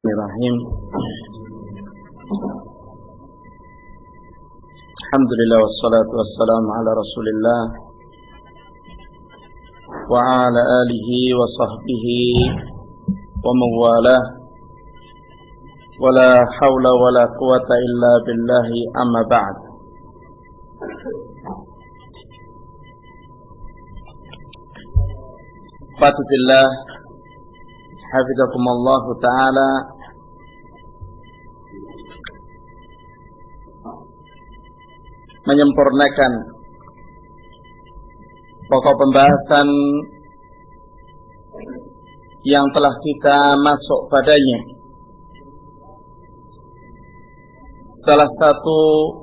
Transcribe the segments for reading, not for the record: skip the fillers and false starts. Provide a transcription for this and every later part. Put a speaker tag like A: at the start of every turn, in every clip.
A: Bismillahirrahmanirrahim. Alhamdulillah wassalatu wassalamu ala Rasulillah wa ala alihi wa sahbihi wa mawalah. Wala hawla wala quwata illa billahi amma ba'd. Fatubillah hafizakumullahu ta'ala. Menyempurnakan pokok pembahasan yang telah kita masuk padanya. Salah satu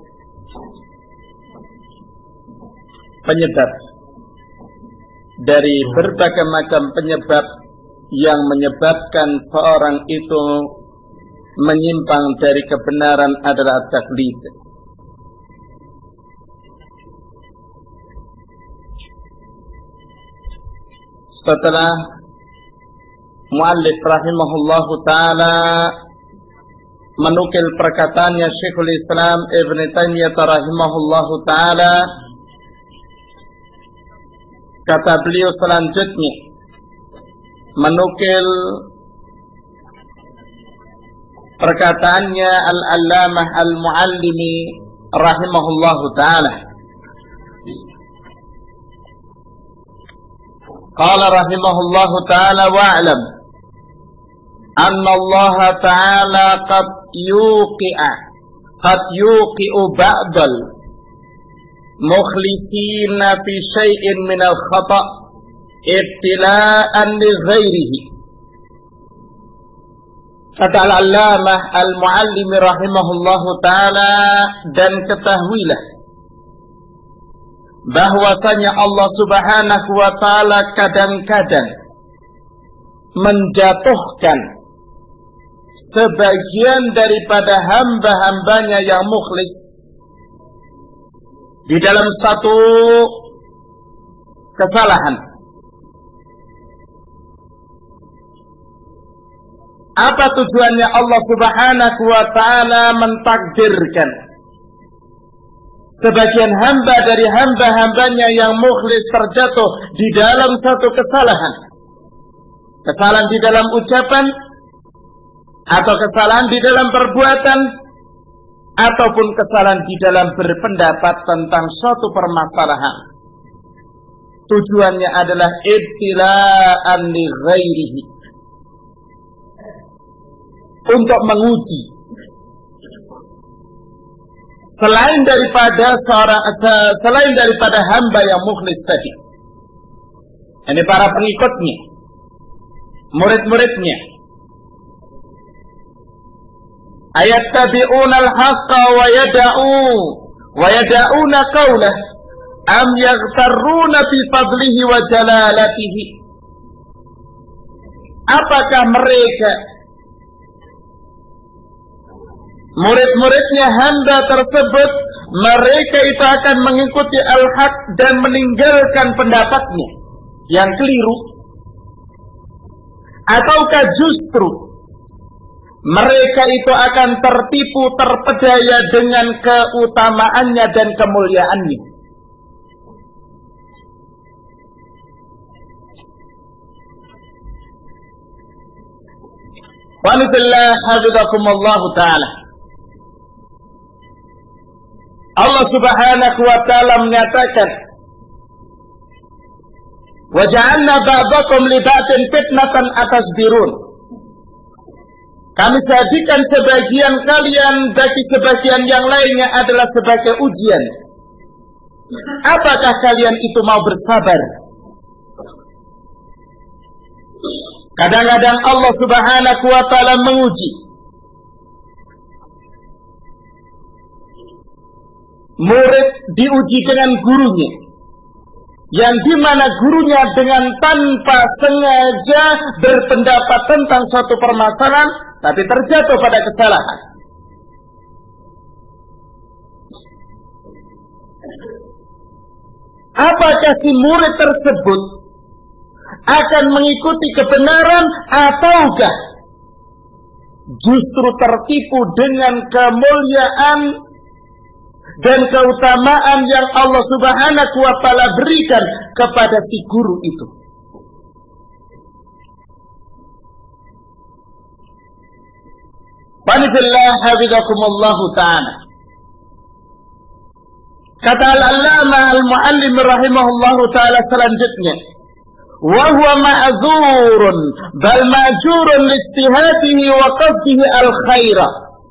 A: penyebab dari berbagai macam penyebab yang menyebabkan seorang itu menyimpang dari kebenaran adalah taklid. Setelah muallif rahimahullahu ta'ala menukil perkataannya Syekhul Islam Ibn Taimiyah rahimahullahu ta'ala, kata beliau selanjutnya menukil perkataannya Al-Allamah Al-Muallimi rahimahullahu ta'ala. Qala rahimahullahu ta'ala wa'lam anna Allah ta'ala qad yuqi'u ba'dal mukhlisina fi syai'in minal khata' ibtila'an li ghairihi. Kata Al-Allamah Al-Muallimi rahimahullahu ta'ala, dan ketahuilah bahwasanya Allah subhanahu wa ta'ala kadang-kadang menjatuhkan sebagian daripada hamba-hambanya yang mukhlis di dalam satu kesalahan. Apa tujuannya Allah subhanahu wa ta'ala mentakdirkan sebagian hamba dari hamba-hambanya yang mukhlis terjatuh di dalam satu kesalahan? Kesalahan di dalam ucapan, atau kesalahan di dalam perbuatan, ataupun kesalahan di dalam berpendapat tentang suatu permasalahan. Tujuannya adalah ibtila'an li ghairihi, untuk menguji selain daripada hamba yang mukhlis tadi, ini para pengikutnya, murid-muridnya. Ayattabi'una al-haqqa wa yada'una qawlah am yaghtarruna bi fadlihi wa jalalatihi. Apakah mereka, murid-muridnya hamba tersebut, mereka itu akan mengikuti al-haq dan meninggalkan pendapatnya yang keliru, ataukah justru mereka itu akan tertipu, terpedaya dengan keutamaannya dan kemuliaannya? Walillah hafizakumullahu ta'ala. Allah subhanahu wa ta'ala menyatakan, wa ja'alna ba'dakum li ba'din fitnatan atasbirun. Kami jadikan sebagian kalian bagi sebagian yang lainnya adalah sebagai ujian. Apakah kalian itu mau bersabar? Kadang-kadang Allah subhanahu wa ta'ala menguji murid, diuji dengan gurunya, yang dimana gurunya dengan tanpa sengaja berpendapat tentang suatu permasalahan, tapi terjatuh pada kesalahan. Apakah si murid tersebut akan mengikuti kebenaran ataukah justru tertipu dengan kemuliaan dan keutamaan yang Allah Subhanahu wa ta'ala berikan kepada si guru itu. Wanifillah hafizakumullahu ta'ala. Kata al-allamah al-muallim rahimahullahu ta'ala selanjutnya, wa huwa ma'dzurun bal ma'jurun li ijtihadihi wa qasdihi al-khaira.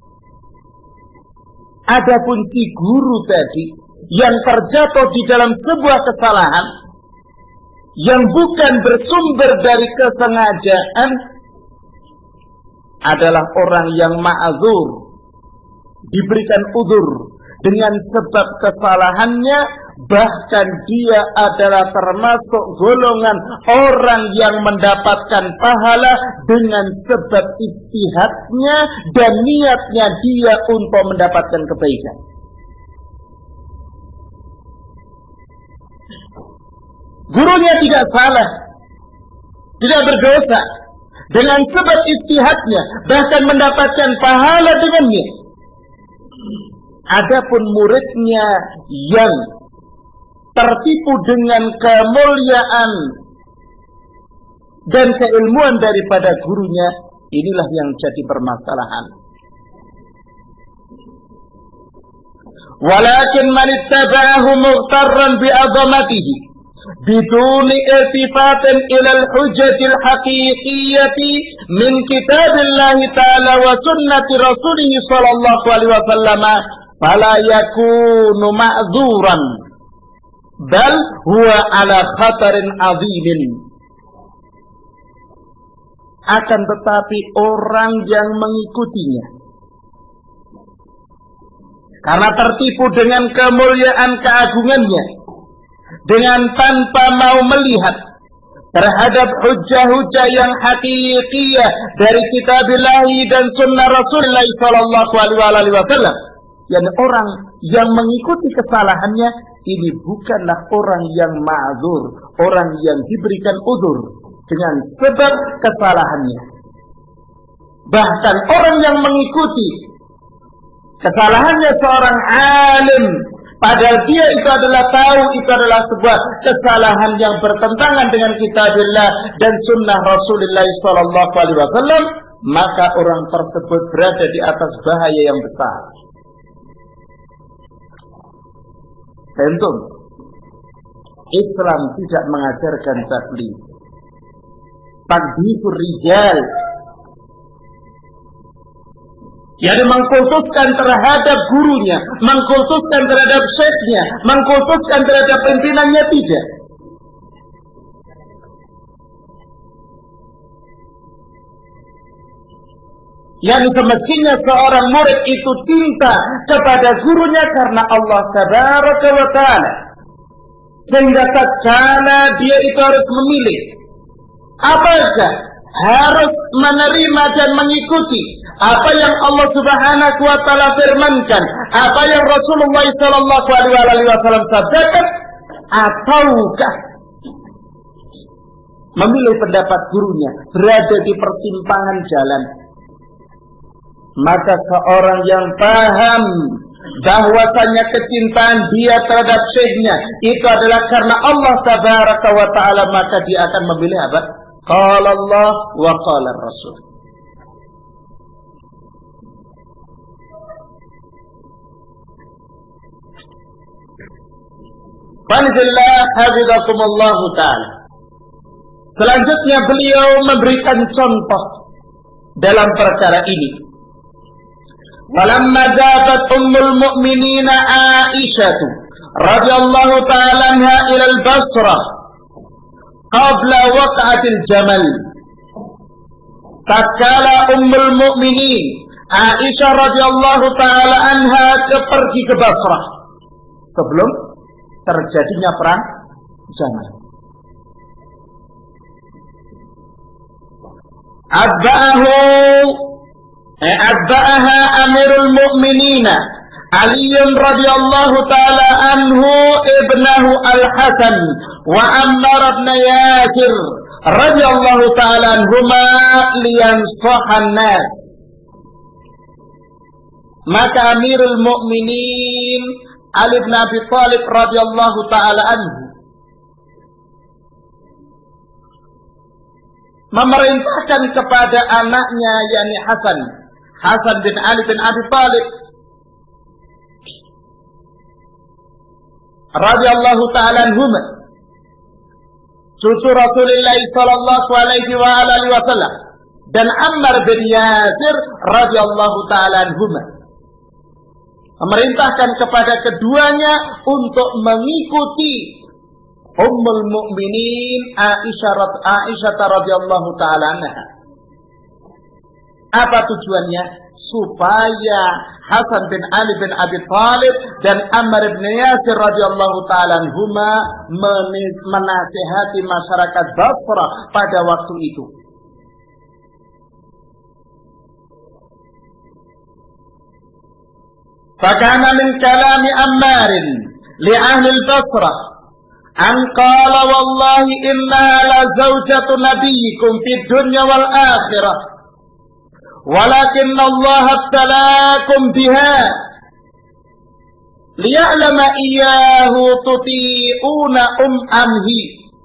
A: Adapun si guru tadi yang terjatuh di dalam sebuah kesalahan yang bukan bersumber dari kesengajaan adalah orang yang ma'dzur, diberikan udzur dengan sebab kesalahannya, bahkan dia adalah termasuk golongan orang yang mendapatkan pahala dengan sebab ijtihadnya dan niatnya dia untuk mendapatkan kebaikan. Gurunya tidak salah, tidak berdosa, dengan sebab ijtihadnya bahkan mendapatkan pahala dengannya. Adapun muridnya yang tertipu dengan kemuliaan dan keilmuan daripada gurunya, inilah yang jadi permasalahan. Walakin man ittaba'ahu mughtarran bi'azamatihi biduni iltifatin ila al-hujjatil haqiqiyyati min kitabillahi ta'ala wa sunnati rasulih sallallahu alaihi wasallam fala yakunu ma'dzuran bal huwa ala khatarin azimin. Akan tetapi orang yang mengikutinya karena tertipu dengan kemuliaan keagungannya, dengan tanpa mau melihat terhadap hujah-hujah yang hakikiyah dari kitabillah dan sunnah Rasulullah sallallahu alaihi wasallam, yang orang yang mengikuti kesalahannya ini bukanlah orang yang ma'dzur, orang yang diberikan udzur dengan sebab kesalahannya. Bahkan orang yang mengikuti kesalahannya seorang alim, padahal dia itu adalah tahu itu adalah sebuah kesalahan yang bertentangan dengan kitabillah dan sunnah Rasulullah sallallahu alaihi wasallam, maka orang tersebut berada di atas bahaya yang besar. Tentu Islam tidak mengajarkan taklid, taqdisur rijal, yakni mengkultuskan terhadap gurunya, mengkultuskan terhadap syekhnya, mengkultuskan terhadap pimpinannya, tidak. Yang semestinya seorang murid itu cinta kepada gurunya karena Allah Tabaraka wa Ta'ala, sehingga tatkala dia itu harus memilih apakah harus menerima dan mengikuti apa yang Allah Subhanahu wa Ta'ala firmankan, apa yang Rasulullah sallallahu alaihi wasallam sabdakan, ataukah memilih pendapat gurunya, berada di persimpangan jalan. Maka seorang yang paham bahwasanya kecintaan dia terhadap syekhnya itu adalah karena Allah Tabaraka wa Ta'ala, maka dia akan memilih apa? Qala Allah wa qala Rasul. Alhamdulillah, hafizakumullahu ta'ala. Selanjutnya beliau memberikan contoh dalam perkara ini. Falamma dhabat ummul mu'minina Aisyah radhiyallahu ta'ala anha ila al-Basra qabla waqa'atil Jamal. Tatkala ummul mu'minin Aisyah radhiyallahu ta'ala anha pergi ke Basrah sebelum terjadinya perang Jamal. Abba'aha Amirul Mu'minin Ali radhiyallahu ta'ala anhu ibnahu Al-Hasan wa Ammar ibn Yasir radhiyallahu ta'ala anhuma liyansahan nas. Maka Amirul Mukminin Ali bin Abi Thalib radhiyallahu taala anhu memerintahkan kepada anaknya yakni Hasan bin Ali bin Abi Thalib radhiyallahu taala anhuma, cucu Rasulullah sallallahu alaihi wa alihi wasallam, dan Ammar bin Yasir radhiyallahu taala anhuma, memerintahkan kepada keduanya untuk mengikuti Ummul Mukminin Aisyah radhiyallahu taala anha. Apa tujuannya? Supaya Hasan bin Ali bin Abi Thalib dan Ammar bin Yasir radhiyallahu taala anhuma menasihati masyarakat Basra pada waktu itu. Fakana min kalami Ammarin li ahli al-Basra an qala wallahi innaha la zawjatu nabiyyikum fid dunya wal akhirah walakin Allah abtalakum biha liya'lama iyyahu tuti'una amhi.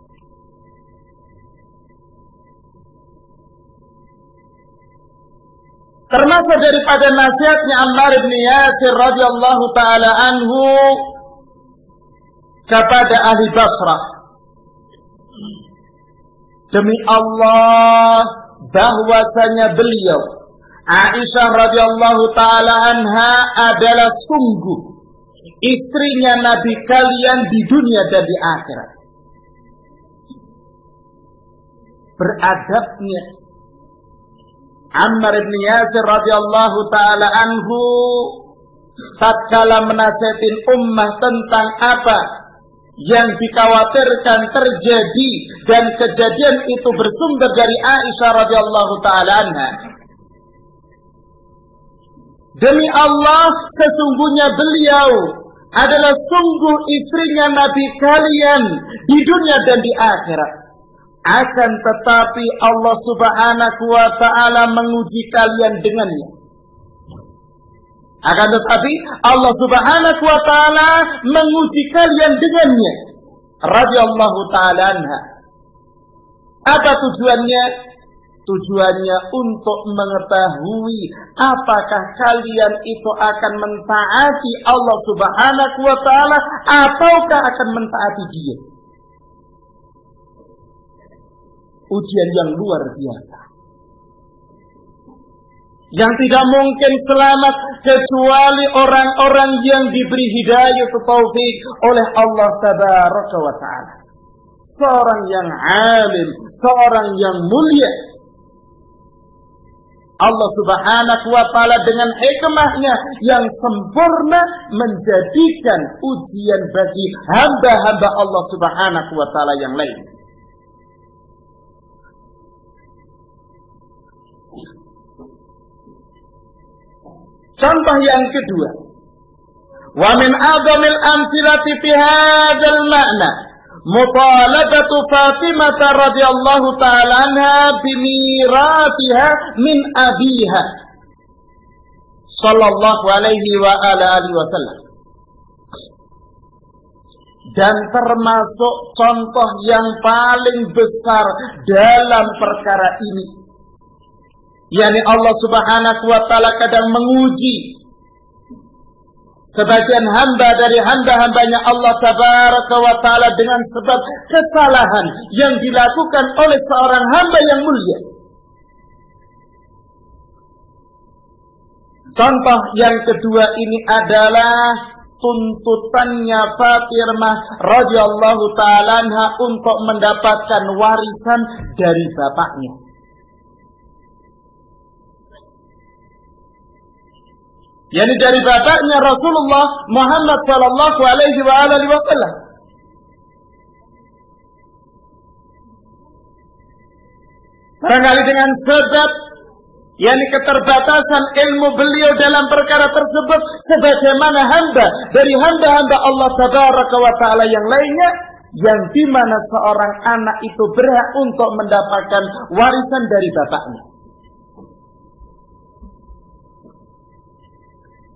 A: Termasuk daripada nasihatnya Ammar bin Yasir radhiyallahu taala anhu kepada ahli Basrah, demi Allah bahwasanya beliau Aisyah radhiyallahu taala anha adalah sungguh istrinya Nabi kalian di dunia dan di akhirat. Beradabnya Ammar bin Yasir radhiyallahu taala anhu tatkala menasihatin ummah tentang apa yang dikhawatirkan terjadi, dan kejadian itu bersumber dari Aisyah radhiyallahu taala anha. Demi Allah, sesungguhnya beliau adalah sungguh istrinya Nabi kalian di dunia dan di akhirat. Akan tetapi Allah subhanahu wa ta'ala menguji kalian dengannya. Akan tetapi Allah subhanahu wa ta'ala menguji kalian dengannya. Radhiyallahu ta'ala anha. Apa tujuannya? Tujuannya untuk mengetahui apakah kalian itu akan mentaati Allah subhanahu wa ta'ala ataukah akan mentaati dia. Ujian yang luar biasa, yang tidak mungkin selamat kecuali orang-orang yang diberi hidayah atau taufik oleh Allah tabaraka wa ta'ala. Seorang yang alim, seorang yang mulia, Allah subhanahu wa ta'ala dengan hikmahnya yang sempurna menjadikan ujian bagi hamba-hamba Allah subhanahu wa ta'ala yang lain. Contoh yang kedua, wa min a'zamil amthilati fi hadzal ma'na mutalabatu Fatimah radhiyallahu ta'ala anha bimiratiha min abiha sallallahu alaihi wa alihi wasallam. Dan termasuk contoh yang paling besar dalam perkara ini, yakni Allah subhanahu wa ta'ala kadang menguji sebagian hamba dari hamba-hambanya Allah tabaraka wa ta'ala dengan sebab kesalahan yang dilakukan oleh seorang hamba yang mulia. Contoh yang kedua ini adalah tuntutannya Fatimah radhiyallahu ta'ala anha untuk mendapatkan warisan dari bapaknya. yakni dari bapaknya Rasulullah Muhammad sallallahu alaihi wasallam. Barangkali dengan sebab yakni keterbatasan ilmu beliau dalam perkara tersebut, sebagaimana hamba dari hamba-hamba Allah tabaraka wa ta'ala yang lainnya, yang dimana seorang anak itu berhak untuk mendapatkan warisan dari bapaknya.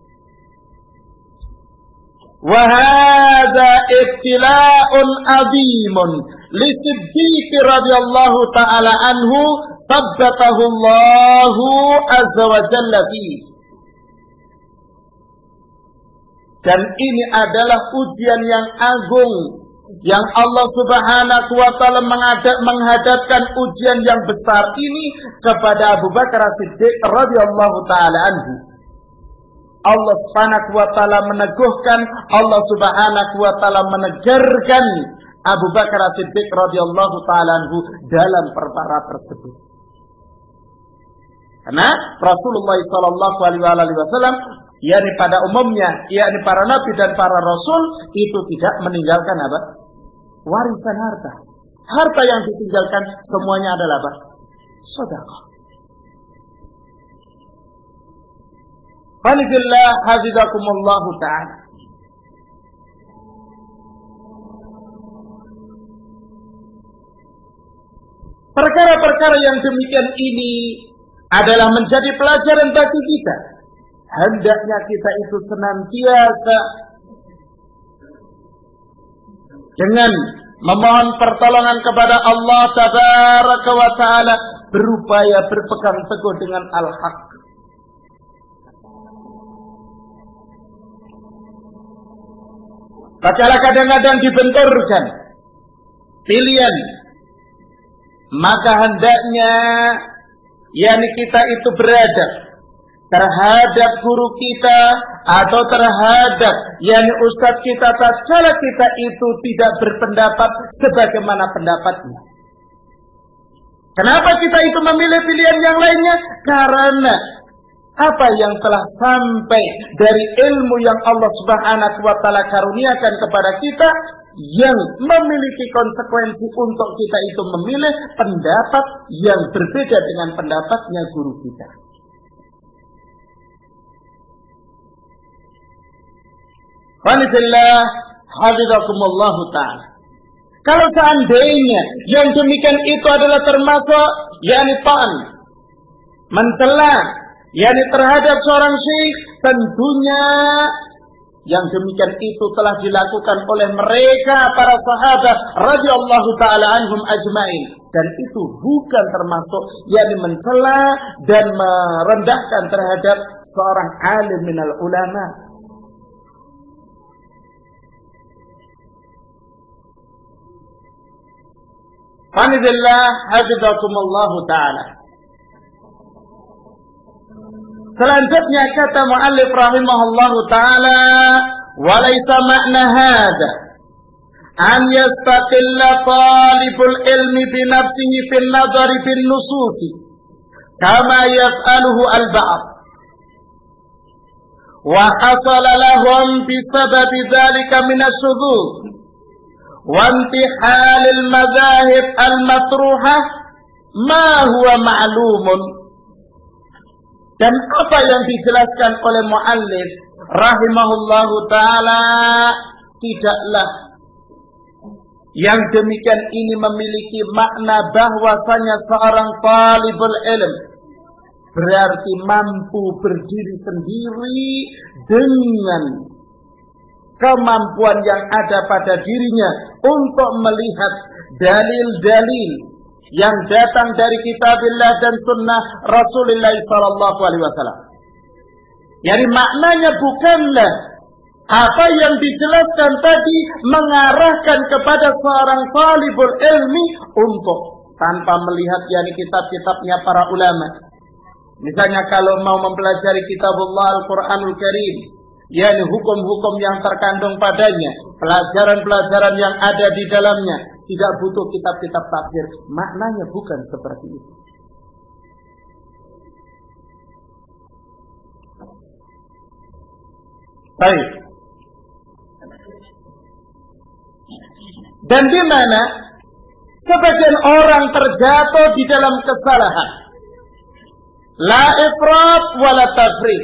A: wa hadza ibtila'un 'azimun li Siddiq radhiyallahu ta'ala anhu tsabbatahu Allahu azza wa jalla fi. Dan ini adalah ujian yang agung yang Allah Subhanahu wa taala menghadapkan ujian yang besar ini kepada Abu Bakar As-Siddiq radhiyallahu taala anhu. Allah Subhanahu wa taala meneguhkan, Allah Subhanahu wa taala menegarkan Abu Bakar As-Siddiq radhiyallahu taala anhu dalam perkara tersebut. Karena Rasulullah sallallahu alaihi wasallam yakni pada umumnya, yakni para nabi dan para rasul itu tidak meninggalkan apa? Warisan harta. Harta yang ditinggalkan semuanya adalah apa? Sedekah. Alhamdulillah, hafizakumullah ta'ala. Perkara-perkara yang demikian ini adalah menjadi pelajaran bagi kita. Hendaknya kita itu senantiasa dengan memohon pertolongan kepada Allah Tabaraka wa Ta'ala, berupaya berpegang teguh dengan al-haq. Tatkala kadang-kadang dibenturkan pilihan, maka hendaknya yakni kita itu beradab terhadap guru kita atau terhadap yakni ustadz kita tatkala kita itu tidak berpendapat sebagaimana pendapatnya. Kenapa kita itu memilih pilihan yang lainnya? Karena apa yang telah sampai dari ilmu yang Allah Subhanahu wa taala karuniakan kepada kita yang memiliki konsekuensi untuk kita itu memilih pendapat yang berbeda dengan pendapatnya guru kita. Walillah hafizakumullah ta'ala. Kalau seandainya yang demikian itu adalah termasuk yakni ta'an, mencela yakni terhadap seorang syekh, tentunya yang demikian itu telah dilakukan oleh mereka para sahabat radhiyallahu taala anhum ajmain, dan itu bukan termasuk yakni mencela dan merendahkan terhadap seorang alim minal ulama. Alhamdulillah, hafizakumullah ta'ala. Selanjutnya kata muallif rahimahullah ta'ala, walaysa ma'na hadha an yastaqilla talibul ilmi binafsihi fin nazari bin nususi kama yaf'aluhu al-ba'd wa hasala lahum bisababi dhalika min ash-shudhudh wa intihalil madhahib al-matruhah ma huwa ma'lumun. Dan apa yang dijelaskan oleh muallif rahimahullahu ta'ala, tidaklah yang demikian ini memiliki makna bahwasanya seorang talibul ilm berarti mampu berdiri sendiri dengan kemampuan yang ada pada dirinya untuk melihat dalil-dalil yang datang dari kitabillah dan sunnah Rasulullah sallallahu alaihi wasallam. Jadi maknanya bukanlah apa yang dijelaskan tadi mengarahkan kepada seorang talibul ilmi untuk tanpa melihat yakni kitab-kitabnya para ulama. Misalnya kalau mau mempelajari kitabullah Al-Qur'anul Karim, yakni hukum-hukum yang terkandung padanya, pelajaran-pelajaran yang ada di dalamnya, tidak butuh kitab-kitab tafsir. Maknanya bukan seperti itu. Baik. Dan di mana sebagian orang terjatuh di dalam kesalahan, la ifrat wala tafrit,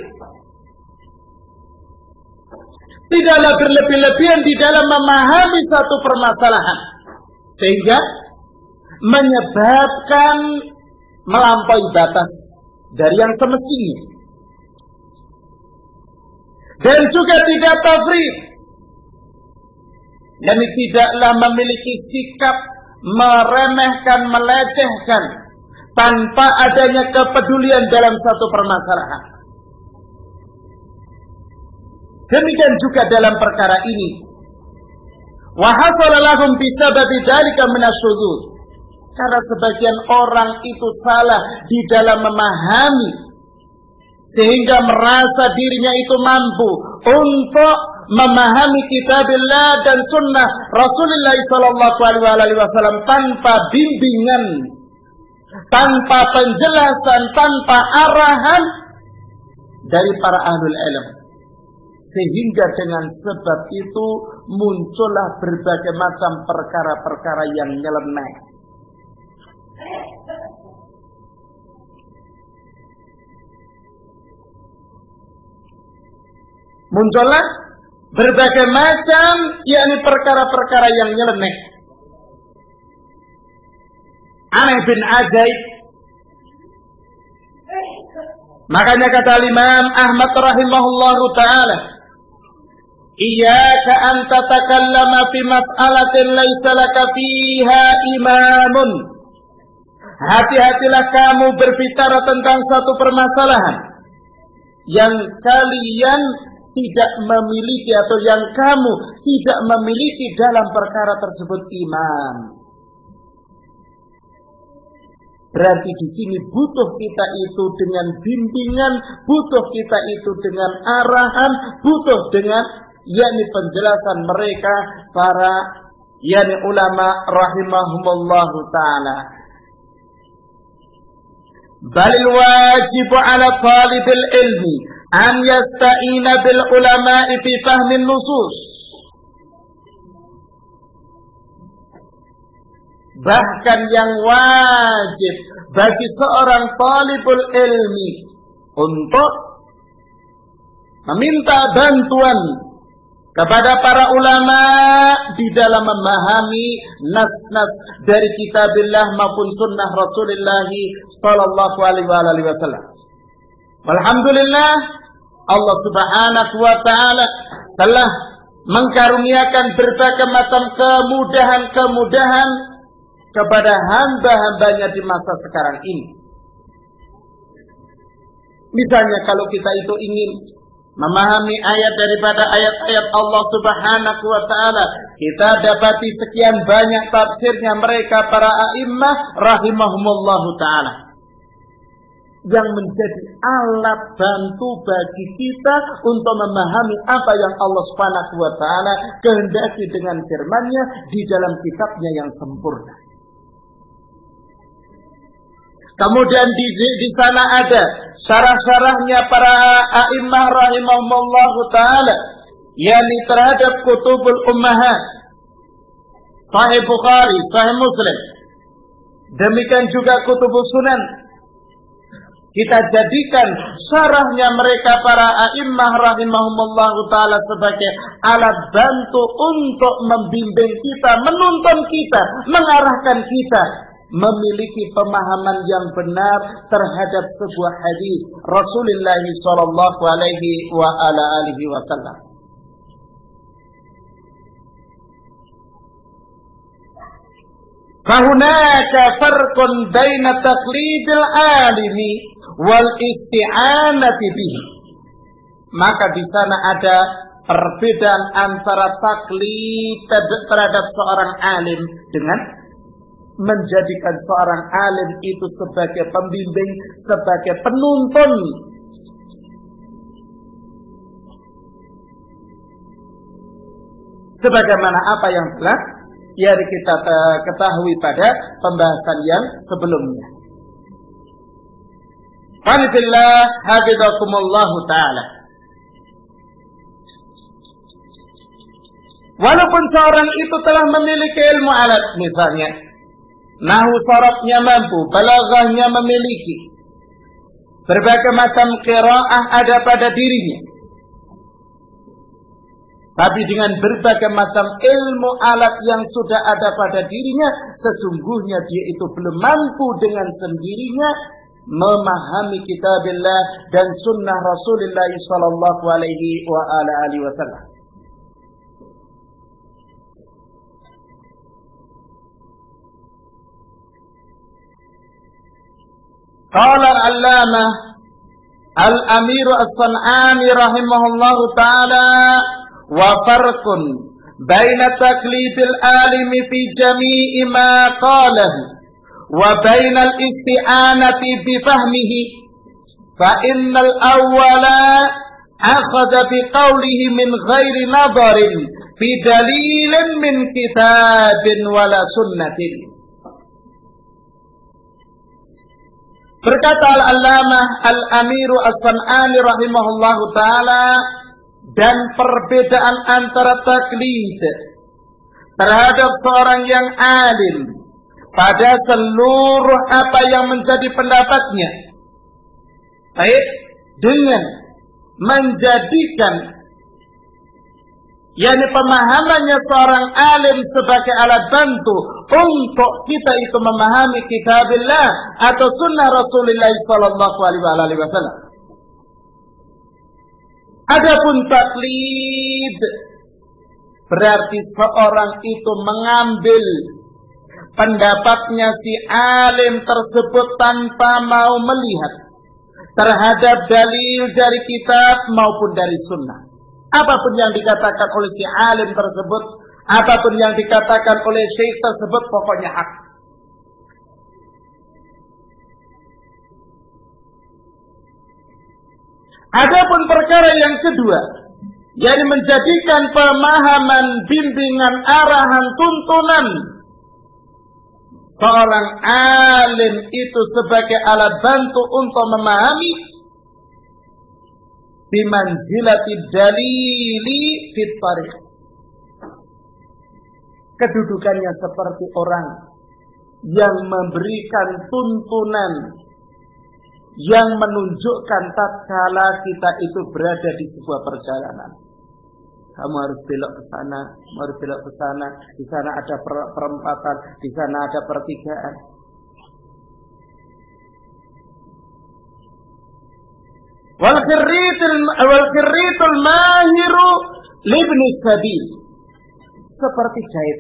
A: tidaklah berlebih-lebihan di dalam memahami satu permasalahan sehingga menyebabkan melampaui batas dari yang semestinya, dan juga tidak tafrid, yakni tidaklah memiliki sikap meremehkan, melecehkan tanpa adanya kepedulian dalam satu permasalahan. Demikian juga dalam perkara ini. Wa hasala lahum bisababi dzalika minasyudzuz. Karena sebagian orang itu salah di dalam memahami sehingga merasa dirinya itu mampu untuk memahami kitabillah dan sunnah Rasulullah sallallahu alaihi wasallam tanpa bimbingan, tanpa penjelasan, tanpa arahan dari para ahlul ilm. Sehingga dengan sebab itu muncullah berbagai macam perkara-perkara yang nyeleneh. Muncullah berbagai macam yakni perkara-perkara yang nyeleneh. Aneh bin ajaib. Makanya kata Imam Ahmad rahimahullahu ta'ala, iyyaka an tatakallama fi mas'alatin laisa laka fiha imamun. Hati-hatilah kamu berbicara tentang satu permasalahan yang kalian tidak memiliki atau yang kamu tidak memiliki dalam perkara tersebut imam. Berarti di sini butuh kita itu dengan bimbingan, butuh kita itu dengan arahan, butuh dengan yakni penjelasan mereka para yakni ulama rahimahumullahu taala. Balil wajibu ala talibil ilmi an yasta'ina bil ulama'i fi fahmin nusus. Bahkan yang wajib bagi seorang talibul ilmi untuk meminta bantuan kepada para ulama di dalam memahami nas-nas dari kitabillah maupun sunnah Rasulullah sallallahu alaihi wasallam. Alhamdulillah, Allah Subhanahu wa taala telah mengkaruniakan berbagai macam kemudahan-kemudahan kepada hamba-hambanya di masa sekarang ini. Misalnya kalau kita itu ingin memahami ayat daripada ayat-ayat Allah Subhanahu wa taala, kita dapati sekian banyak tafsirnya mereka para a'immah rahimahumullahu taala yang menjadi alat bantu bagi kita untuk memahami apa yang Allah Subhanahu wa taala kehendaki dengan firman-Nya di dalam kitabnya yang sempurna. Kemudian di sana ada syarah-syarahnya para a'immah rahimahumullahu taala, yakni terhadap kutubul ummahat, Sahih Bukhari, Sahih Muslim. Demikian juga kutubus sunan. Kita jadikan syarahnya mereka para a'immah rahimahumullahu taala sebagai alat bantu untuk membimbing kita, menuntun kita, mengarahkan kita memiliki pemahaman yang benar terhadap sebuah hadis Rasulullah sallallahu alaihi wa ala alihi wasallam. Fahunaka farqun baina taqlidil alimi wal isti'anati bihi. Maka di sana ada perbedaan antara taklid terhadap seorang alim dengan menjadikan seorang alim itu sebagai pembimbing, sebagai penuntun. Sebagaimana apa yang telah kita ketahui pada pembahasan yang sebelumnya. Qanibillah hafizakumullahu ta'ala. Walaupun seorang itu telah memiliki ilmu alat, misalnya nahwu sharafnya mampu, balaghahnya memiliki, berbagai macam qiraah ada pada dirinya, tapi dengan berbagai macam ilmu alat yang sudah ada pada dirinya, sesungguhnya dia itu belum mampu dengan sendirinya memahami kitabillah dan sunnah Rasulullah sallallahu alaihi wa ala alihi wasallam. Qala al-allamah al-Amir as-San'ani rahimahullahu ta'ala wa farqun baina taqlidil alimi fi jami'i ma qalahu wa baina al-isti'anati bi fahmihi fa innal awwala akhadha bi qawlihi min ghairi nadharin fi dalilin min kitabin wala sunnatin. Berkata Al-Allamah Al-Amiru As-San'ani rahimahullahu ta'ala, dan perbedaan antara taklid terhadap seorang yang alim pada seluruh apa yang menjadi pendapatnya, baik dengan menjadikan yakni pemahamannya seorang alim sebagai alat bantu untuk kita itu memahami kitabillah atau sunnah Rasulullah sallallahu alaihi wasallam. Adapun taklid berarti seorang itu mengambil pendapatnya si alim tersebut tanpa mau melihat terhadap dalil dari kitab maupun dari sunnah. Apapun yang dikatakan oleh si alim tersebut, apapun yang dikatakan oleh syekh tersebut, pokoknya hak. Adapun perkara yang kedua, yakni menjadikan pemahaman, bimbingan, arahan, tuntunan seorang alim itu sebagai alat bantu untuk memahami, bimanzilati dalili fit tariq. Kedudukannya seperti orang yang memberikan tuntunan, yang menunjukkan tatkala kita itu berada di sebuah perjalanan. Kamu harus belok ke sana, kamu harus belok ke sana, di sana ada perempatan, di sana ada pertigaan. Wal khirritul mahiru libni sabil, seperti guide,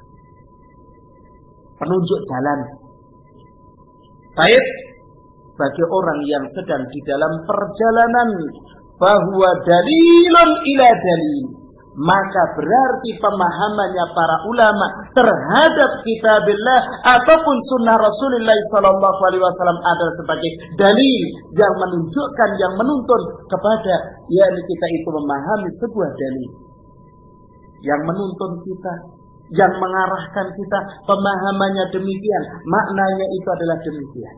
A: penunjuk jalan. Baik bagi orang yang sedang di dalam perjalanan, bahwa dalilun ila dalil, maka berarti pemahamannya para ulama terhadap kitabillah ataupun sunnah Rasulullah sallallahu alaihi wasallam adalah sebagai dalil yang menunjukkan, yang menuntun kepada yakni kita itu memahami sebuah dalil yang menuntun kita, yang mengarahkan kita, pemahamannya demikian, maknanya itu adalah demikian.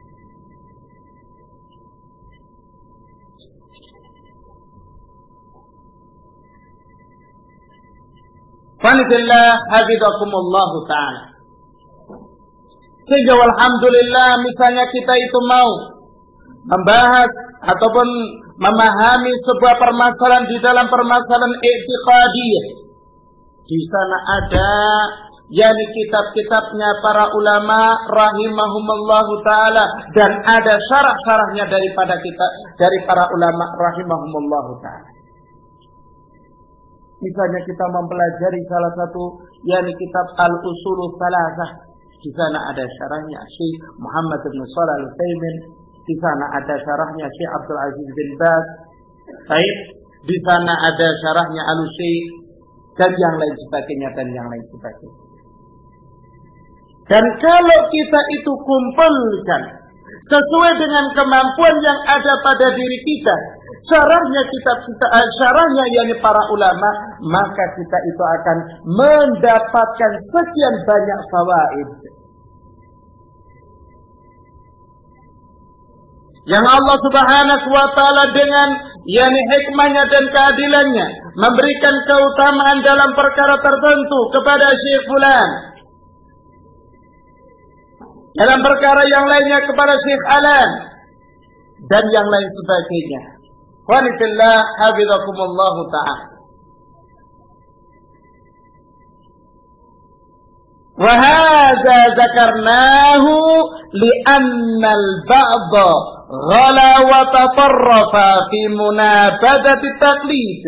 A: Fanillah hafizakumullah ta'ala. Sehingga walhamdulillah, misalnya kita itu mau membahas ataupun memahami sebuah permasalahan di dalam permasalahan i'tiqadiyah, di sana ada yakni kitab-kitabnya para ulama rahimahumullahu ta'ala, dan ada syarah-syarahnya daripada kita, dari para ulama rahimahumullahu ta'ala. Misalnya kita mempelajari salah satu yakni kitab Al-Usulul Thalathah, di sana ada syarahnya Syekh Muhammad bin Shalih Al-Utsaimin, di sana ada syarahnya Syekh Abdul Aziz bin Baz, baik, di sana ada syarahnya Al-Syekh, dan yang lain sebagainya, dan yang lain sebagainya. Dan kalau kita itu kumpulkan sesuai dengan kemampuan yang ada pada diri kita, syarahnya syarahnya yakni para ulama, maka kita itu akan mendapatkan sekian banyak fawaid yang Allah Subhanahu wa ta'ala dengan yakni hikmahnya dan keadilannya memberikan keutamaan dalam perkara tertentu kepada Syekh fulan, dalam perkara yang lainnya kepada Syekh Alan, dan yang lain sebagainya. Wanillah hafizakumullah ta'ala. Wa hadza dzakarnahu li'anna al-ba'dha ghala wa tatarrafa fi munabadati taqlid.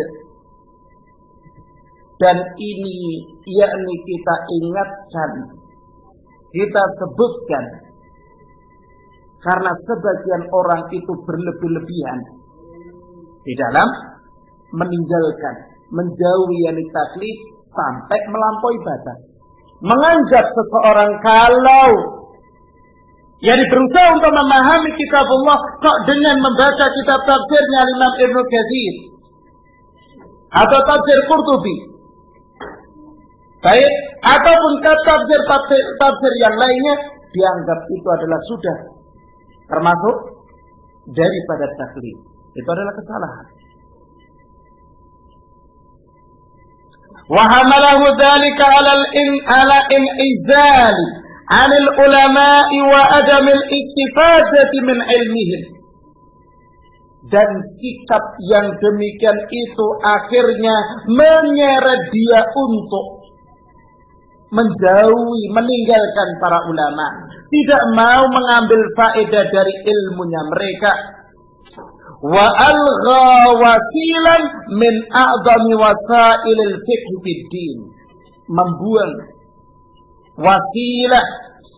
A: Dan ini yakni kita ingatkan, kita sebutkan Karena sebagian orang itu berlebih-lebihan di dalam meninggalkan, menjauhi taklid sampai melampaui batas. Menganggap seseorang kalau berusaha untuk memahami kitabullah kok dengan membaca kitab tafsirnya Imam Ibnu Katsir atau tafsir Qurtubi, baik, ataupun tafsir yang lainnya, dianggap itu adalah sudah termasuk daripada taklid. Itu adalah kesalahan. Wa hamalahu dzalika ala in'izali 'anil ulama'i wa adamil istifadati min ilmihim. Dan sikap yang demikian itu akhirnya menyeret dia untuk menjauhi, meninggalkan para ulama, tidak mau mengambil faedah dari ilmunya mereka. Wa algha wasilan min a'zami wasailil fiqh fid din, membuang wasilah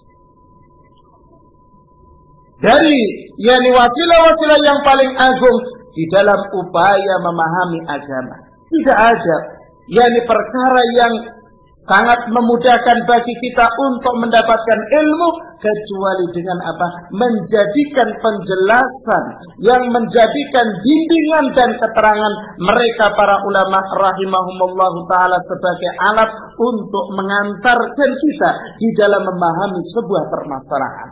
A: dari wasilah-wasilah yang paling agung di dalam upaya memahami agama. Tidak ada perkara yang sangat memudahkan bagi kita untuk mendapatkan ilmu kecuali dengan apa? Menjadikan penjelasan yang menjadikan bimbingan dan keterangan mereka para ulama rahimahumullah ta'ala sebagai alat untuk mengantarkan kita di dalam memahami sebuah permasalahan.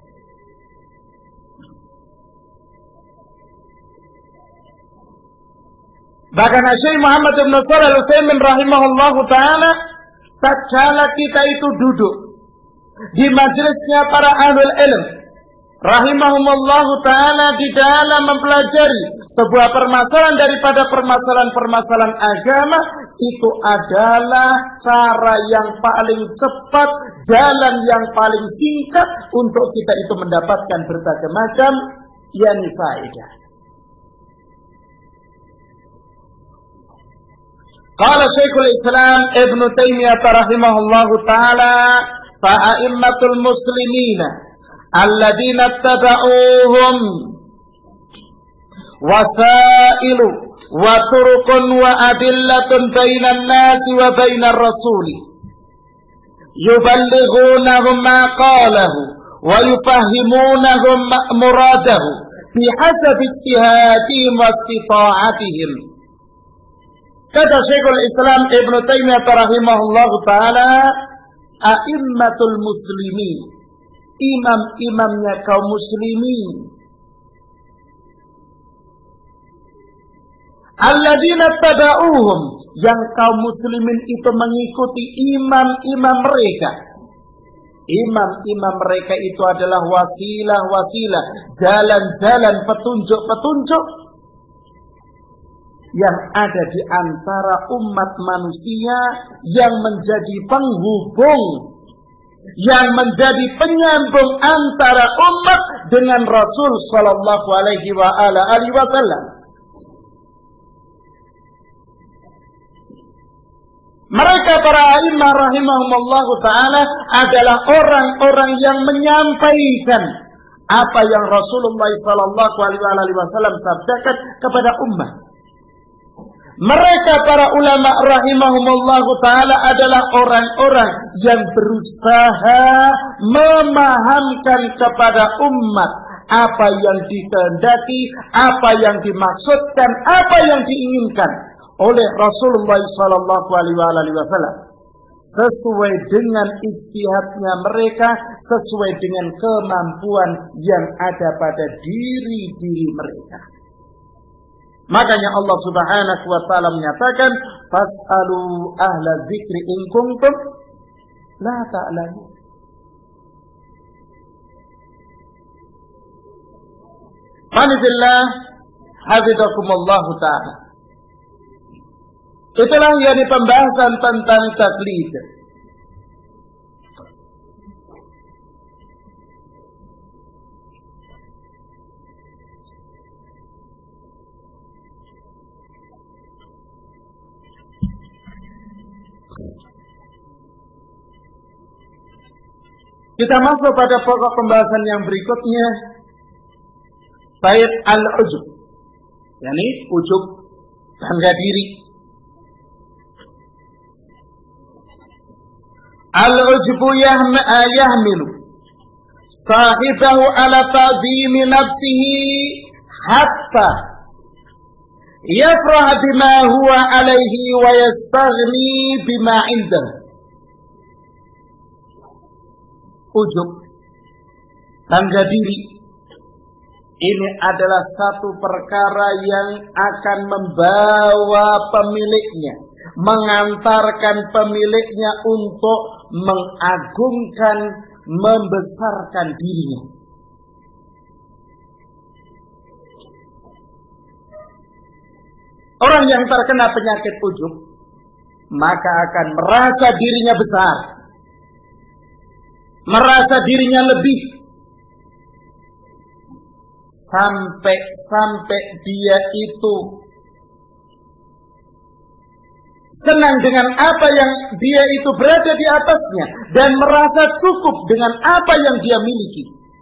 A: Bahkan Syekh Muhammad bin Shalih Al-Utsaimin rahimahullahu ta'ala, tatkala kita itu duduk di majelisnya para ahlul ilm rahimahumullahu ta'ala di dalam mempelajari sebuah permasalahan daripada permasalahan-permasalahan agama, itu adalah cara yang paling cepat, jalan yang paling singkat untuk kita itu mendapatkan berbagai macam faedah. Qala Syekhul Islam Ibnu Taimiyah rahimahullahu taala, fa a'immatul muslimina alladziina ittaba'uuhum wasailu wa turuqun wa adillatun bainan nasi wa bainar rasuli yuballighunahum ma qalahu wa yufahimunahum muradahu bihasabi ijtihadihim wa istita'atihim. Kata Syekhul Islam Ibnu Taimiyah rahimahullahu taala, a'immatul muslimin, imam-imamnya kaum muslimin, alladzina tabauhum, yang kaum muslimin itu mengikuti imam-imam mereka. Imam-imam mereka itu adalah wasilah-wasilah, jalan-jalan, petunjuk-petunjuk yang ada di antara umat manusia, yang menjadi penghubung, yang menjadi penyambung antara umat dengan Rasul sallallahu alaihi wasallam. Mereka para a'immah rahimahumullahu ta'ala adalah orang-orang yang menyampaikan apa yang Rasulullah sallallahu alaihi wasallam sabdakan kepada umat. Mereka para ulama rahimahumullahu ta'ala adalah orang-orang yang berusaha memahamkan kepada umat apa yang dikehendaki, apa yang dimaksudkan, apa yang diinginkan oleh Rasulullah sallallahu alaihi wasallam, sesuai dengan ijtihadnya mereka, sesuai dengan kemampuan yang ada pada diri-diri mereka. Makanya Allah Subhanahu wa taala menyatakan, fas'alu ahla dzikri in kuntum la ta'lamun. Alhamdulillah, hafizakumullah ta'ala. Itulah yang pembahasan tentang taklid. Kita masuk pada pokok pembahasan yang berikutnya, Baik, al-ujub, yakni ujub, bangga diri. Al-ujbu yahmilu sahibahu ala ta'zimi nafsihi hatta yafrah bima huwa alaihi wa yastaghni bima indahu. Ujub, bangga diri, ini adalah satu perkara yang akan membawa pemiliknya, mengantarkan pemiliknya untuk mengagungkan, membesarkan dirinya. Orang yang terkena penyakit ujub, maka akan merasa dirinya besar, merasa dirinya lebih, sampai dia itu senang dengan apa yang dia itu berada di atasnya dan merasa cukup dengan apa yang dia miliki.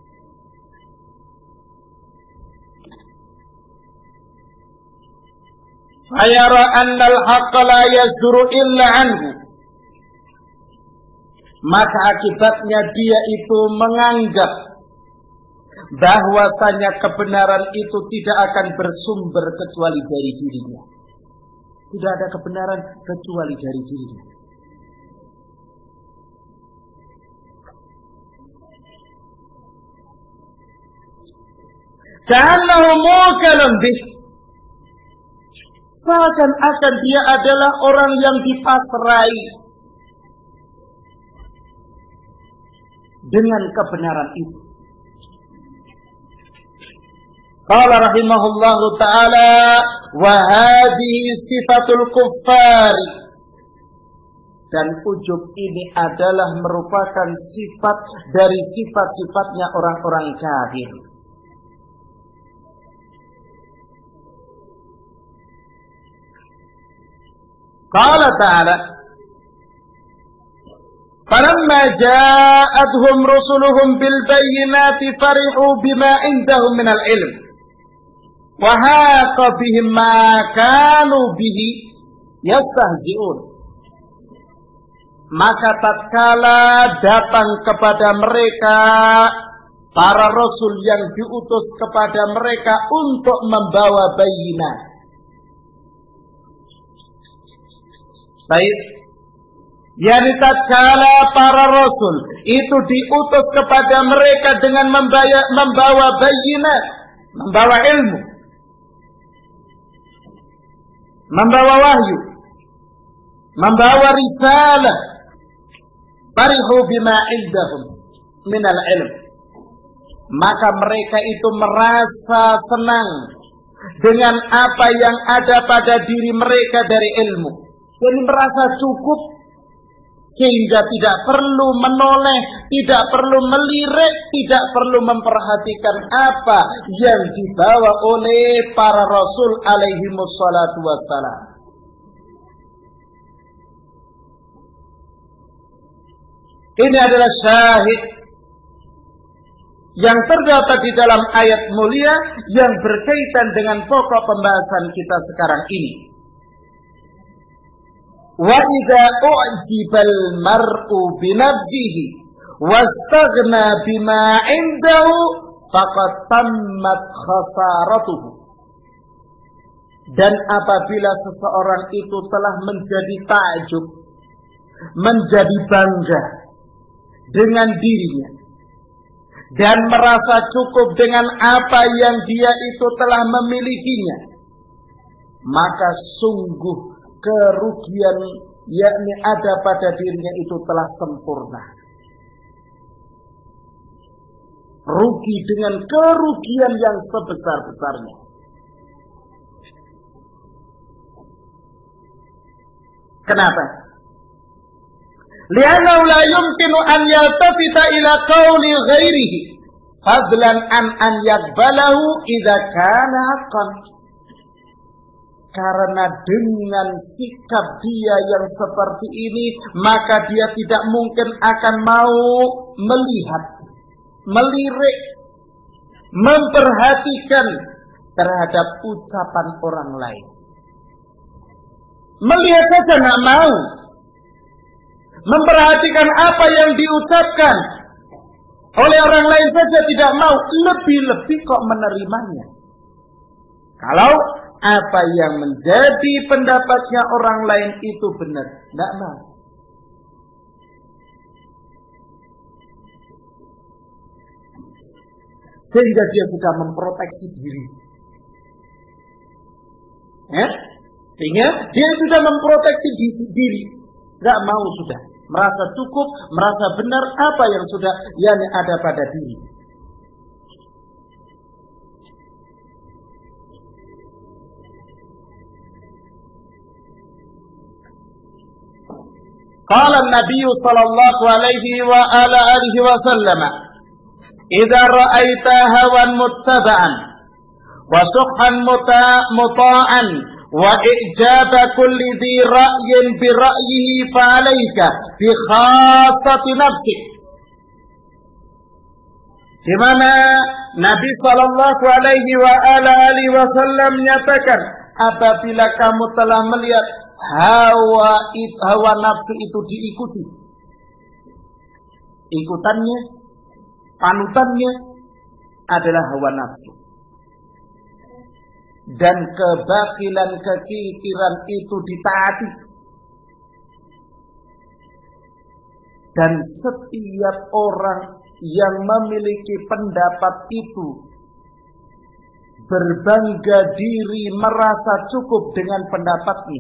A: Fayara annal haqqa la yasduru illa anhu, maka akibatnya dia itu menganggap bahwasanya kebenaran itu tidak akan bersumber kecuali dari dirinya. Tidak ada kebenaran kecuali dari dirinya. Ka'annahu mukalun bih, seakan-akan dia adalah orang yang dipasrai dengan kebenaran itu. Qala rahimahullahu ta'ala, wa hadhihi sifatul kuffari, dan ujub ini adalah merupakan sifat dari sifat-sifatnya orang-orang kafir. Qala ta'ala, falamma ja'atuhum rusuluhum bil bayyinati farihu bima indahum minal ilm wa haqa bihim ma kanu bihi yastahzi'un. Maka tatkala datang kepada mereka para rasul yang diutus kepada mereka untuk membawa bayyinat. Baik, yakni tatkala para rasul itu diutus kepada mereka dengan membawa bayyinat, membawa ilmu, membawa wahyu, membawa risalah, farihu bima indahum minal ilm, maka mereka itu merasa senang dengan apa yang ada pada diri mereka dari ilmu. Jadi merasa cukup, sehingga tidak perlu menoleh, tidak perlu melirik, tidak perlu memperhatikan apa yang dibawa oleh para rasul alaihimussalatu wassalam. Ini adalah syahid yang terdapat di dalam ayat mulia yang berkaitan dengan pokok pembahasan kita sekarang ini. Wa idza u'jibal mar'u bi nafsihi wastaghna bima 'indahu faqad tammat khasaratuhu. Dan apabila seseorang itu telah menjadi takjub, menjadi bangga dengan dirinya dan merasa cukup dengan apa yang dia itu telah memilikinya, maka sungguh kerugian yakni ada pada dirinya itu telah sempurna. Rugi dengan kerugian yang sebesar-besarnya. Kenapa? Li'annahu la yumkinu an yaltafita ila qawli ghairihi fadlan an yaqbalahu idza kana haqqan. Karena dengan sikap dia yang seperti ini, maka dia tidak mungkin akan mau melihat, melirik memperhatikan terhadap ucapan orang lain. Melihat saja nggak mau. Memperhatikan apa yang diucapkan oleh orang lain saja tidak mau. Lebih-lebih kok menerimanya. Kalau apa yang menjadi pendapatnya orang lain itu benar, nggak mau. Sehingga dia sudah memproteksi diri. Sehingga dia sudah memproteksi diri. Nggak mau sudah. Merasa cukup, merasa benar apa yang sudah yang ada pada diri. Qala an-nabiy sallallahu alaihi wa ala alihi wa sallam, "Idza ra'aita hawan muttaba'an wa sukhan muta'an wa ijaba kulli dhi ra'yin bi ra'yihi fa 'alaika bi khassati nafsik." Di mana Nabi sallallahu alaihi wa ala alihi wasallam menyatakan, apabila kamu telah melihat hawa nafsu itu diikuti, ikutannya, panutannya adalah hawa nafsu, dan kebakilan, kekiciran itu ditaati, dan setiap orang yang memiliki pendapat itu berbangga diri, merasa cukup dengan pendapatnya,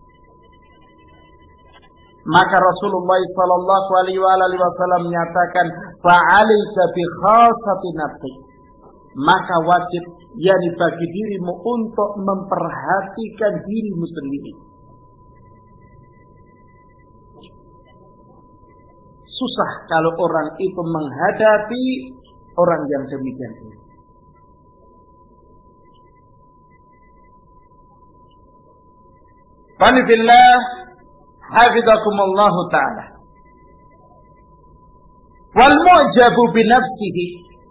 A: maka Rasulullah sallallahu alaihi wasallam menyatakan, fa'alika bi khassati nafsik, maka wajib yakni bagi dirimu untuk memperhatikan dirimu sendiri. Susah kalau orang itu menghadapi orang yang demikian ini. Qanibillah hafizakumullah ta'ala. Wal mu'jabu bi nafsihi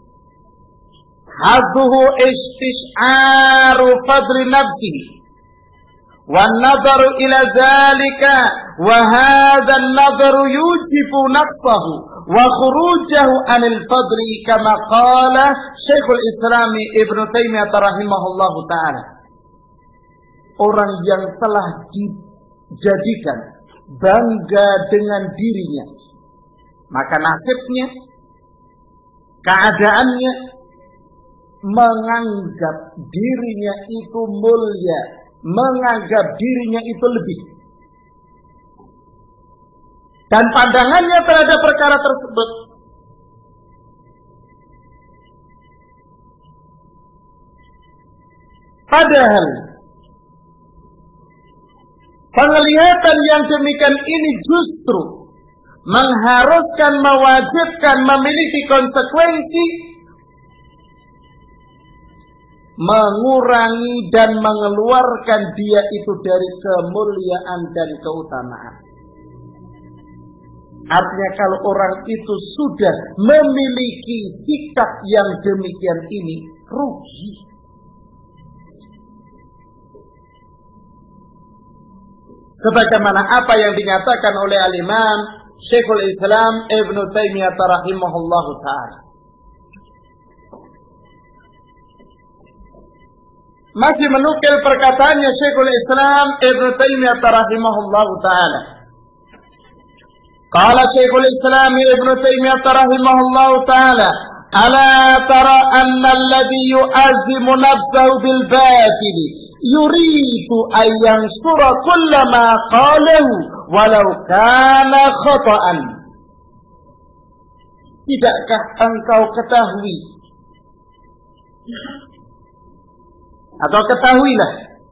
A: hadduhu istish'aru fadli nafsihi wan nadharu ila dhalika wa hadha an-nadharu yujibu naqsahu wa khurujahu anil fadli kama qala Syekhul Islam Ibn Taimiyah rahimahullahu ta'ala. Orang yang telah dijadikan bangga dengan dirinya, maka nasibnya, keadaannya, menganggap dirinya itu mulia, menganggap dirinya itu lebih, dan pandangannya terhadap perkara tersebut padahal penglihatan yang demikian ini justru mengharuskan, mewajibkan, memiliki konsekuensi, mengurangi dan mengeluarkan dia itu dari kemuliaan dan keutamaan. Artinya kalau orang itu sudah memiliki sikap yang demikian ini, rugi. Sebagaimana apa yang dinyatakan oleh al-Imam Syekhul Islam Ibn Taimiyah rahimahullahu ta'ala. Masih menukil perkataannya Syekhul Islam Ibn Taimiyah rahimahullahu ta'ala. Qala Syekhul Islam Ibn Taimiyah rahimahullahu ta'ala, ala tara anna alladhi yu'azzimu nafsahu bil batili yuridu an yansura kulla ma qalahu walau kana khata'an. Tidakkah engkau ketahui, atau ketahuilah,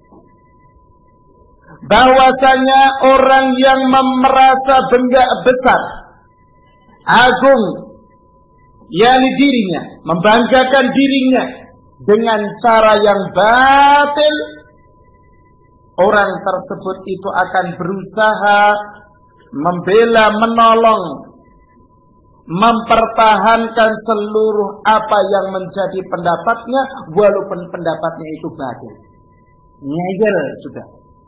A: bahwasanya orang yang merasa bangga besar, agung, yakni dirinya, membanggakan dirinya dengan cara yang batil, orang tersebut itu akan berusaha membela, menolong mempertahankan seluruh apa yang menjadi pendapatnya, walaupun pendapatnya itu batil. Ngeyel sudah.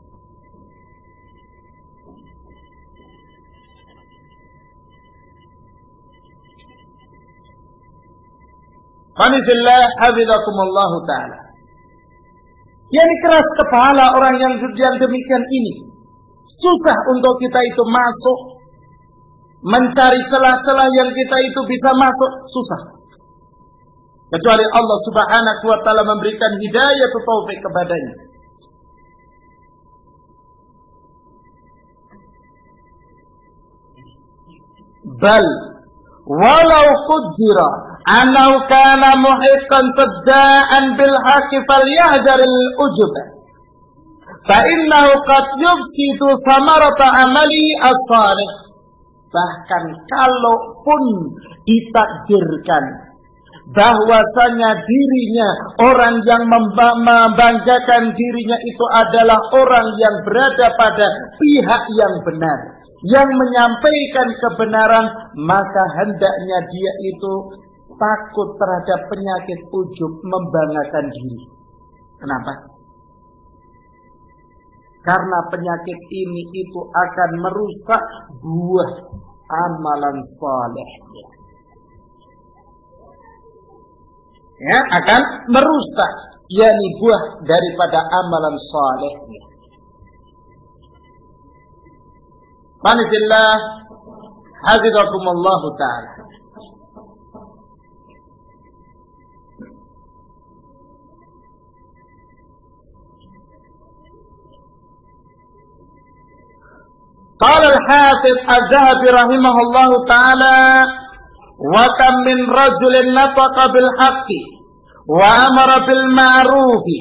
A: Qanifillah hafizakumullahu ta'ala. Yani keras kepala orang yang demikian ini. Susah untuk kita itu masuk, mencari celah-celah yang kita itu bisa masuk, susah. Kecuali Allah subhanahu wa ta'ala memberikan hidayah atau taufik kepadanya. Bal walau qudira annahu kana muhiqqan sadda'an bil haqqi falyahdharil ujub. Fa innahu qad yufsidu thamarata amali as-salih. Bahkan kalaupun ditakdirkan bahwasanya dirinya orang yang membanggakan dirinya itu adalah orang yang berada pada pihak yang benar, yang menyampaikan kebenaran, maka hendaknya dia itu takut terhadap penyakit ujub, membanggakan diri. Kenapa? Karena penyakit ini itu akan merusak buah amalan saleh. Ya, akan merusak, yakni buah daripada amalan salehnya. Qanifillah hafizakumullahu ta'ala. Qala al-Hafiz Az-Zahabi rahimahullahu ta'ala, wa kam min rajulin nataqa bil haqqi wa amara bil ma'rufi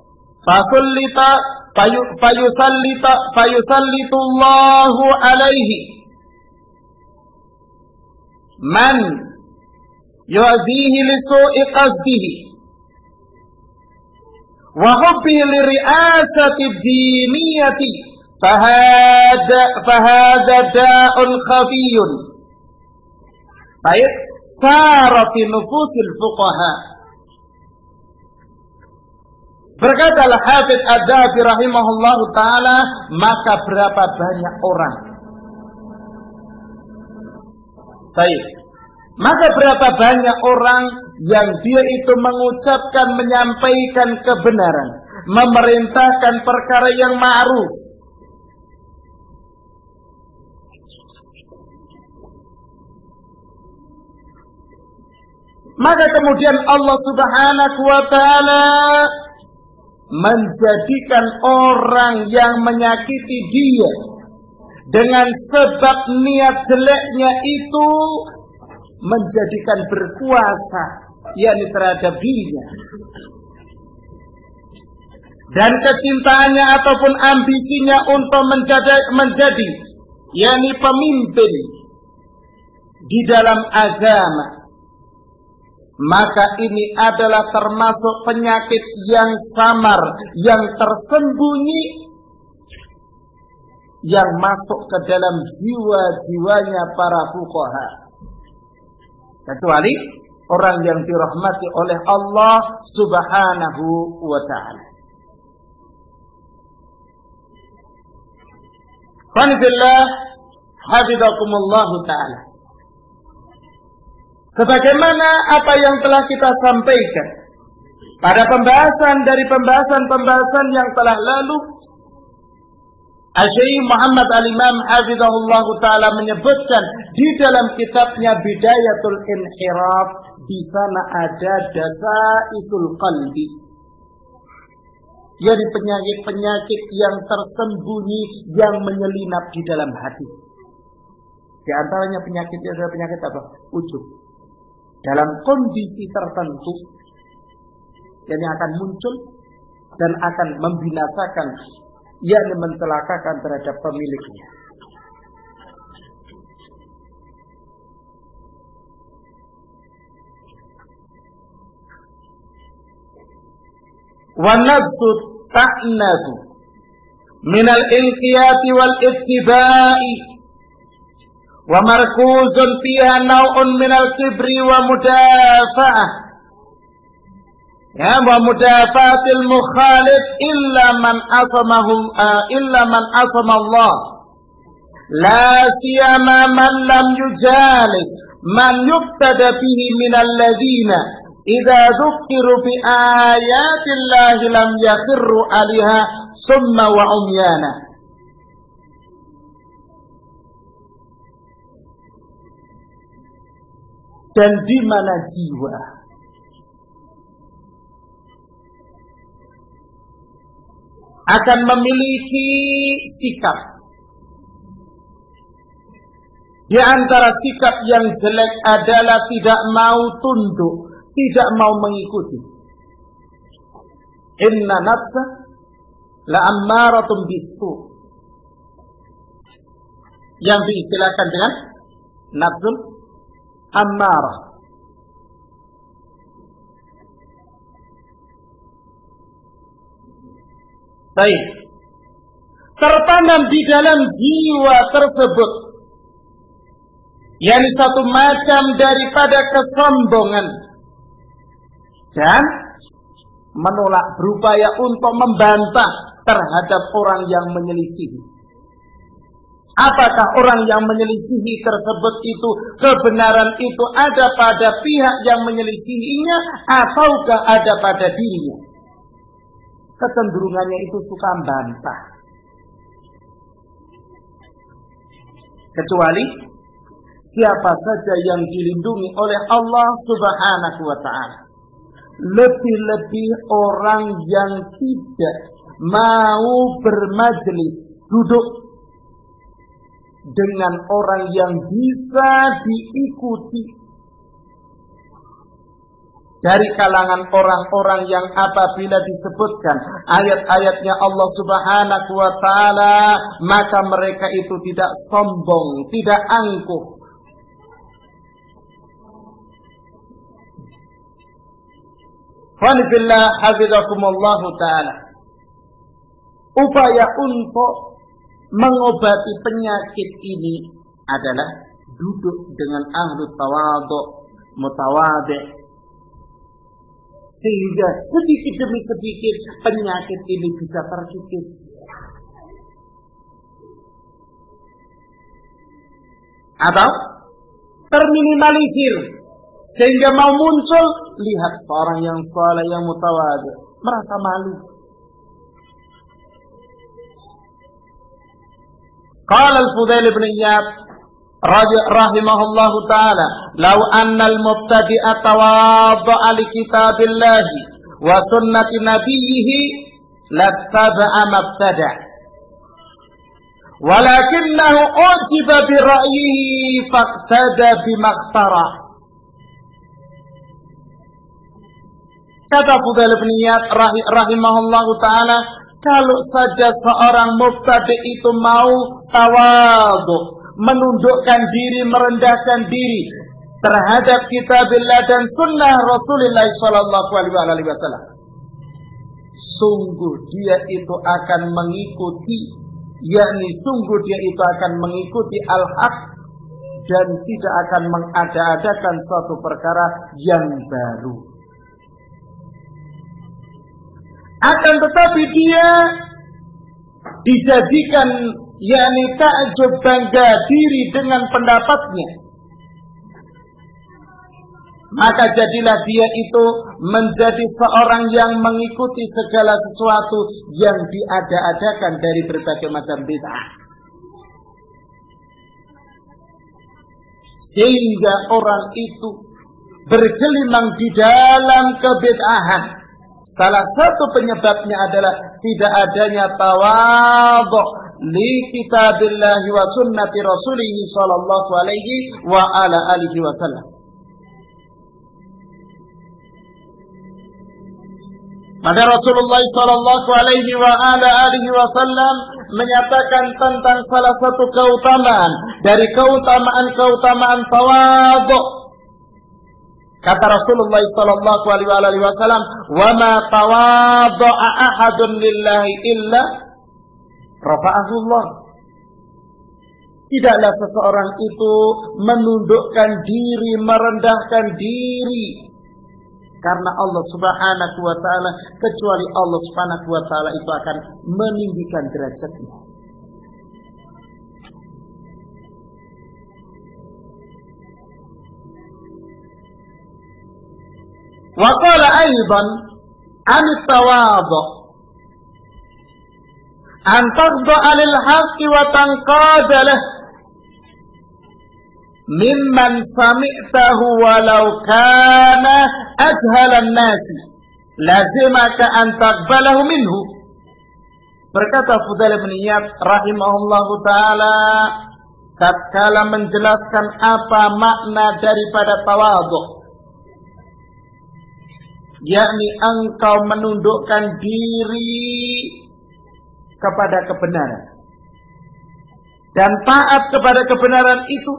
A: fayusallitu Allahu alaihi man yu'adhihi li su'i qasdihi wa hubbihi li ri'asati diniyati fahada da'un khafiyun sara fi nufusil fuqaha. Berkata Al-Hafidz Az-Zahabi rahimahullahu ta'ala, maka berapa banyak orang, maka berapa banyak orang yang dia itu mengucapkan, menyampaikan kebenaran, memerintahkan perkara yang ma'ruf, maka kemudian Allah subhanahu wa ta'ala menjadikan orang yang menyakiti dia dengan sebab niat jeleknya itu menjadikan berkuasa, yakni terhadap dirinya, dan kecintaannya ataupun ambisinya untuk menjadi yakni pemimpin di dalam agama. Maka ini adalah termasuk penyakit yang samar, yang tersembunyi, yang masuk ke dalam jiwa-jiwanya para fuqaha. Kecuali orang yang dirahmati oleh Allah subhanahu wa ta'ala. Qanifillah hafizakumullahu ta'ala. Sebagaimana apa yang telah kita sampaikan pada pembahasan yang telah lalu, Syekh Muhammad Al-Imam hafizahullahu ta'ala menyebutkan di dalam kitabnya Bidayatul Inhiraf, di sana ada dasaisul qalbi, yakni penyakit-penyakit yang tersembunyi yang menyelinap di dalam hati. Di antaranya penyakitnya adalah penyakit apa? Ujub. Dalam kondisi tertentu yang akan muncul dan akan membinasakan, yakni mencelakakan terhadap pemiliknya. Wa nafsu ta'nadu minal inqiyati wal ittiba'i wa markuzun fiha naw'un minal kibri wa mudafa'ah, ya, wa mudafatil mukhalif illa man asama Allah, la siyama man lam yujalis man yuqtada bihi minal ladina idza dzukkiru bi ayatillahi lam yakhirru 'alaiha summa wa umyana. Dan di mana jiwa akan memiliki sikap, di antara sikap yang jelek adalah tidak mau tunduk, tidak mau mengikuti. Inna nafsa la ammaratun bisu, yang diistilahkan dengan nafsul ammarah. Baik, tertanam di dalam jiwa tersebut, yakni satu macam daripada kesombongan dan menolak, berupaya untuk membantah terhadap orang yang menyelisihi. Apakah orang yang menyelisihi tersebut itu, kebenaran itu ada pada pihak yang menyelisihinya ataukah ada pada dirinya? Kecenderungannya itu suka membantah. Kecuali siapa saja yang dilindungi oleh Allah Subhanahu wa ta'ala. Lebih-lebih orang yang tidak mau bermajelis, duduk dengan orang yang bisa diikuti dari kalangan orang-orang yang apabila disebutkan ayat-ayatnya Allah Subhanahu wa ta'ala, maka mereka itu tidak sombong, tidak angkuh. Wanibillah hafizakumullah ta'ala. Upaya untuk mengobati penyakit ini adalah duduk dengan ahlu tawadhu, mutawadhi, sehingga sedikit demi sedikit penyakit ini bisa terkikis. Atau terminimalisir, sehingga mau muncul, lihat seorang yang saleh, yang mutawadhi, merasa malu. Qala al-Fudail ibn Iyad rahimahullahu ta'ala, law anna al-mubtadi'a tawadda'a li kitabillahi wa sunnati nabiyhi lattaba'a mabtada' walakinnahu ujiba bi ra'yihi faqtada bimaktara. Kata Fudail bin Iyad rahimahullahu ta'ala, kalau saja seorang mubtadi itu mau tawadhu, menundukkan diri, merendahkan diri terhadap kitabillah dan sunnah Rasulullah sallallahu alaihi wasallam, sungguh dia itu akan mengikuti, yakni sungguh dia itu akan mengikuti al-haq dan tidak akan mengada-adakan suatu perkara yang baru. Akan tetapi dia dijadikan, yakni takjub, bangga diri dengan pendapatnya, maka jadilah dia itu menjadi seorang yang mengikuti segala sesuatu yang diada-adakan dari berbagai macam bid'ah, sehingga orang itu bergelimang di dalam kebid'ahan. Salah satu penyebabnya adalah tidak adanya tawadhu li kitabillahi wa sunnati rasulih sallallahu alaihi wa ala alihi wasallam. Maka Rasulullah sallallahu alaihi wa ala alihi wasallam menyatakan tentang salah satu keutamaan dari keutamaan tawadhu. Kata Rasulullah sallallahu alaihi wasallam, "Wa ma tawadda'a ahadun lillahi illa rafa'ahu Allah." Tidaklah seseorang itu menundukkan diri, merendahkan diri karena Allah Subhanahu wa ta'ala, kecuali Allah Subhanahu wa ta'ala itu akan meninggikan derajatnya. Wa qala aidan 'an at-tawadhu an takhda'a lil haqqi wa tanqada lahu mimman sami'tahu walau kana ajhalan nasi lazimaka an taqbalahu minhu. Berkata Fudail bin Iyad rahimahullahu ta'ala tatkala menjelaskan apa makna daripada tawadhu, yakni engkau menundukkan diri kepada kebenaran dan taat kepada kebenaran itu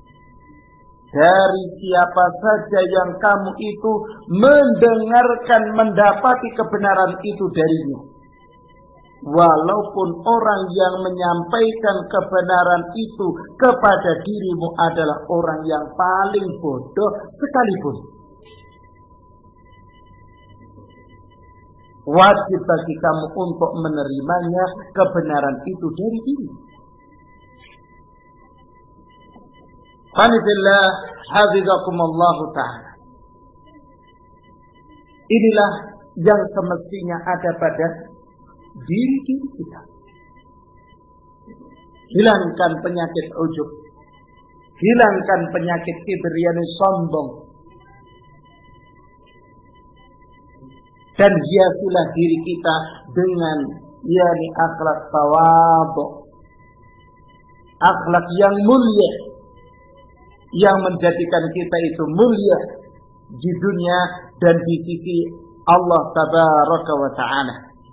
A: dari siapa saja yang kamu itu mendengarkan, mendapati kebenaran itu darinya, walaupun orang yang menyampaikan kebenaran itu kepada dirimu adalah orang yang paling bodoh sekalipun. Wajib bagi kamu untuk menerimanya kebenaran itu dari diri. Alhamdulillah, hafizakumullah ta'ala. Inilah yang semestinya ada pada diri kita. Hilangkan penyakit ujub, hilangkan penyakit kibir, yakni sombong, dan hiasilah diri kita dengan yakni akhlak tawadhu, akhlak yang mulia, yang menjadikan kita itu mulia di dunia dan di sisi Allah tabaraka wa ta'ala.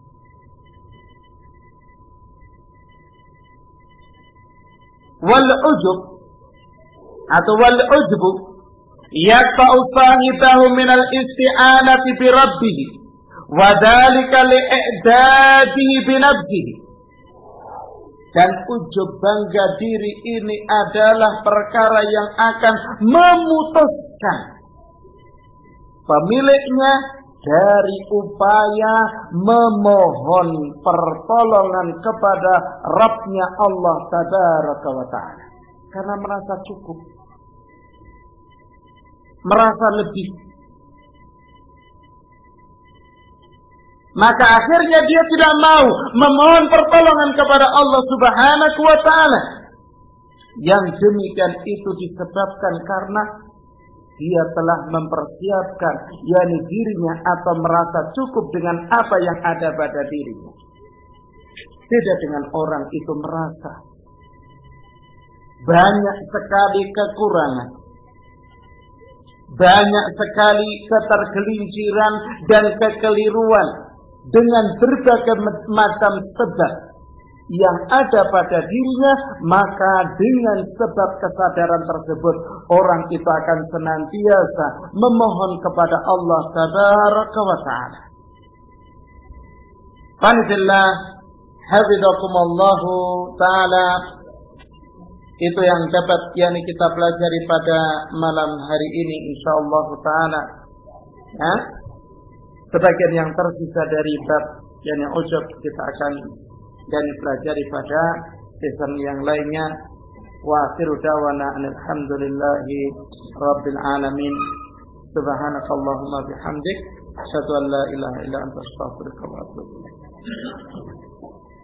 A: Wal ujub atau wal ujbu yaqta'u sahibahu min al isti'anati bi rabbih wa dzalika li'idadihi bi nafsihi. Dan ujub, bangga diri ini adalah perkara yang akan memutuskan pemiliknya dari upaya memohon pertolongan kepada Rabbnya Allah Tabaraka wa Ta'ala. Karena merasa cukup, merasa lebih, maka akhirnya dia tidak mau memohon pertolongan kepada Allah Subhanahu wa ta'ala. Yang demikian itu disebabkan karena dia telah mempersiapkan yakni dirinya atau merasa cukup dengan apa yang ada pada dirinya. Beda dengan orang itu merasa banyak sekali kekurangan, banyak sekali ketergelinciran dan kekeliruan dengan berbagai macam sebab yang ada pada dirinya, maka dengan sebab kesadaran tersebut orang itu akan senantiasa memohon kepada Allah Tabaraka wa Ta'ala. Alhamdulillah, hafizakumullahu ta'ala. Itu yang dapat yakni kita pelajari pada malam hari ini insyaallah ta'ala. Sebagian yang tersisa dari bab yakni ujub kita akan dan pelajari pada season yang lainnya. Wa akhiru dawana alhamdulillahi rabbil alamin. Subhanakallahumma bihamdik asyhadu an la ilaha illa anta astaghfiruka wa atubu ilaik.